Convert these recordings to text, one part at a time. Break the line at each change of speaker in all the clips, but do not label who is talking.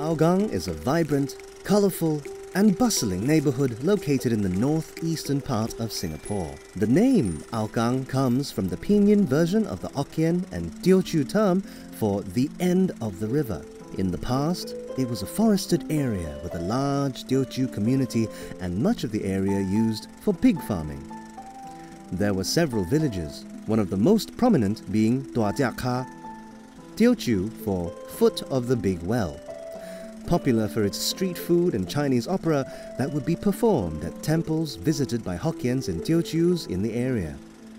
Hougang is a vibrant, colourful and bustling neighbourhood located in the northeastern part of Singapore. The name Hougang comes from the Pinyin version of the Hokkien and Teochew term for the end of the river. In the past, it was a forested area with a large Teochew community and much of the area used for pig farming. There were several villages, one of the most prominent being Teochew, Teochew for foot of the big well, popular for its street food and Chinese opera that would be performed at temples visited by Hokkiens and Teochews in the area.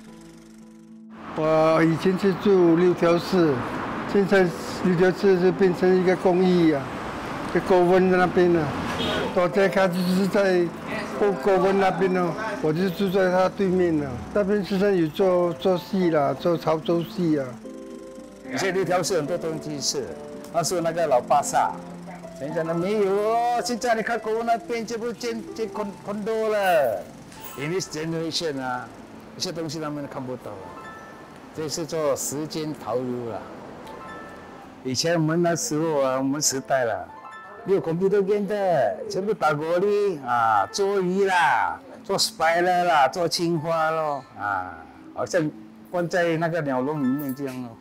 我以前是住6条市，现在6条市就变成一个公寓啊，在高温那边啊。我在开就是在高温那边哦，我就住在它对面了。那边实际上有做戏啦，做潮州戏啊。
以前6条市很多东西是，那时候那个老巴萨。 现在呢没有哦，现在你看国那边全部建condo了。In this generation 啊，有些东西他们看不到，这是做时间潮流了。以前我们那时候啊，我们时代了，没有 computer game 的，全部打锅里啊，做鱼啦，做 spider 啦，做青蛙咯啊，好像关在那个鸟笼里面这样咯。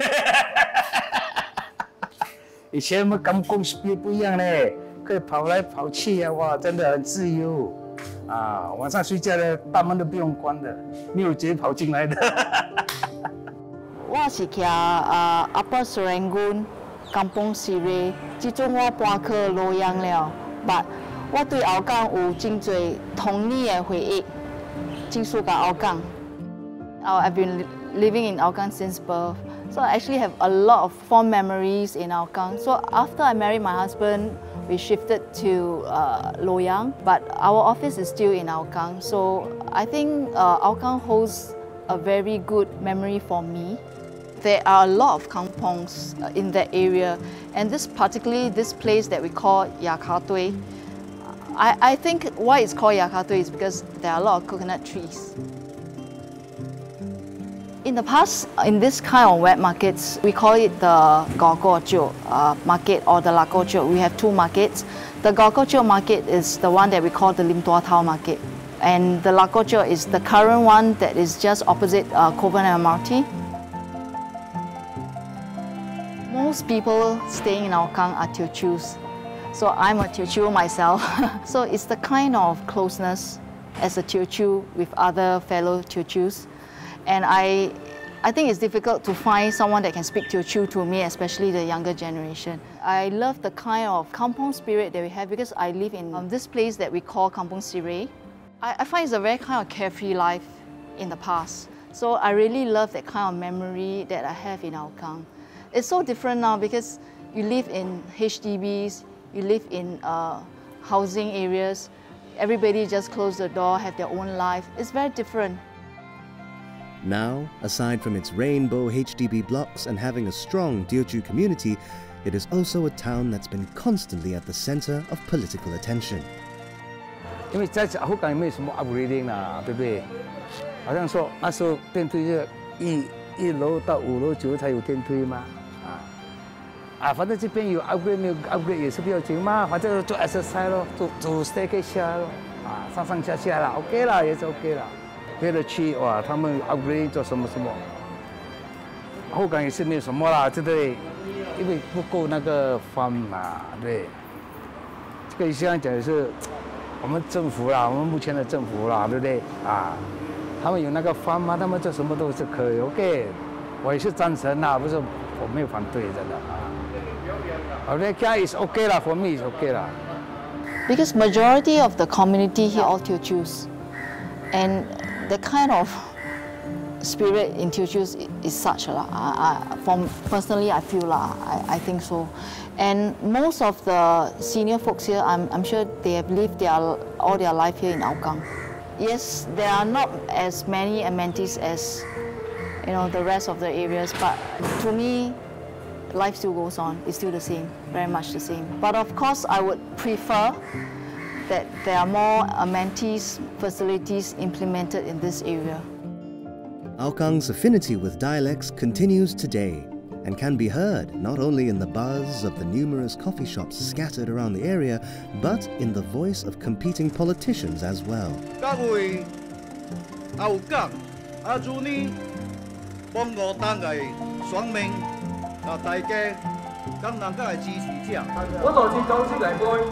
以前我们Kampung speed 不一样嘞，可以跑来跑去啊，哇，真的很自由啊！晚上睡觉的大门都不用关的，没有直接跑进来的。
我是徛Upper Serangoon Kampung Sireh， 自从我搬去洛阳了，but 我对Hougang有真多童年的回忆，真喜欢Hougang。I've been living in Hougang since birth. So I actually have a lot of fond memories in Hougang. So after I married my husband, we shifted to Loyang, but our office is still in Hougang. So I think Hougang holds a very good memory for me. There are a lot of kampongs in that area, and particularly this place that we call Yakatui. I think why it's called Yakatui is because there are a lot of coconut trees. In the past, in this kind of wet markets, we call it the Teochew market or the Teochew. We have two markets. The Teochew market is the one that we call the Lim Tua Tau market. And the Teochew is the current one that is just opposite Kovan MRT. Most people staying in Hougang are Teochews. So I'm a Teochew myself. So it's the kind of closeness as a Teochew with other fellow Teochews. And I think it's difficult to find someone that can speak Teochew to me, especially the younger generation. I love the kind of kampung spirit that we have because I live in this place that we call Kampung Sireh. I find it's a very kind of carefree life in the past. So I really love that kind of memory that I have in Hougang. It's so different now because you live in HDBs, you live in housing areas. Everybody just close the door, have their own life. It's very different.
Now, aside from its rainbow HDB blocks and having a strong Teochew community, it is also a town that's been constantly at the center of political attention.
因为在Hougang也没有什么 upgrading 啦，对不对？好像说那时候电梯是一楼到5楼9楼才有电梯嘛，反正这边有 upgrade 没有 upgrade 也是不要紧嘛，反正做 exercise 咯，走 staircase 下咯，上下啦 ，OK 啦，也是 OK 啦。 别的区哇，他们 upgrade 做什么，Hougang也是没有什么啦，对不对？因为不够那个 farm 嘛，对。这个现在讲的是我们政府啦，我们目前的政府啦，对不对？他们有那个 farm 啊，他们做什么都是可以 ，OK。我也是赞成啦，不是我没有反对真的OK， is OK 啦 ，for me is OK 啦。
Because majority of the community here all Teochews, and the kind of spirit in Teochews is such personally I feel I think so, and most of the senior folks here I'm sure they have lived all their life here in Hougang. Yes, there are not as many amenities as the rest of the areas, but to me life still goes on. It's still the same, very much the same. But of course I would prefer that there are more amenities, facilities implemented in this area.
Hougang's affinity with dialects continues today. and can be heard not only in the buzz of the numerous coffee shops scattered around the area, but in the voice of competing politicians as well.
各位后港阿朱呢，幫我單嘅選民啊，大家咁能夠係支持者。
我在此講出嚟講，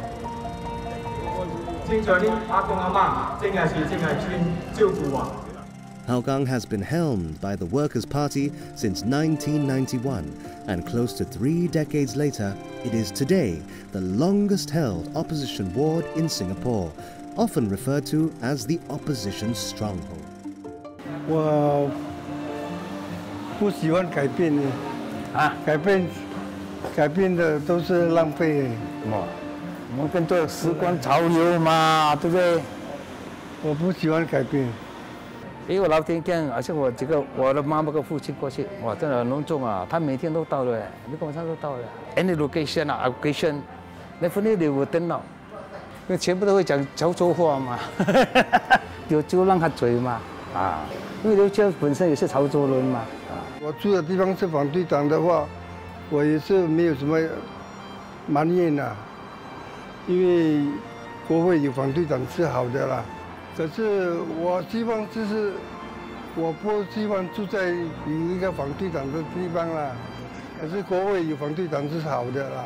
正在呢阿公阿媽正係專照顧我。
Hougang has been helmed by the Workers' Party since 1991, and close to 3 decades later, it is today the longest-held opposition ward in Singapore, often referred to as the opposition stronghold.
我不喜欢改变的，改变的都是浪费。
我们跟着时光潮流嘛，对不对？
我不喜欢改变。
因为我老天讲，而且我的妈妈跟父亲过去，哇，真的很隆重啊！他每天都到了，每个晚上都到了。Any location 啊 ，occasion， definitely they will turn up， 因为全部都会讲潮州话嘛，就让他嘴嘛，啊，因为刘秋本身也是潮州人嘛，啊。
我住的地方是反对党的话，我也是没有什么埋怨的，因为国会有反对党是好的啦。 可是我希望就是，我不希望住在有一个反对党的地方啦。可是国会有反对党是好的啦，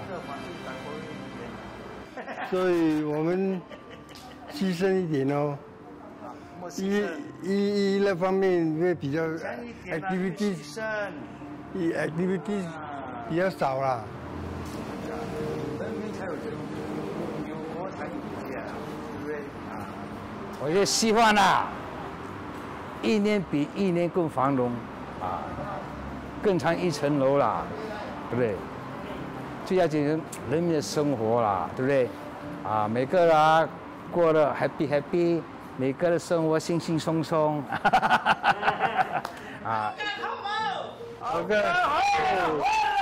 所以我们牺牲一点哦。一那方面会比较 activity 比较少啦。
我就希望啊，一年比一年更繁荣啊，更上一层楼啦，对不对？最要紧人民的生活啦，对不对？啊，每个人过得 happy， 每个的生活轻轻松松，啊。OK。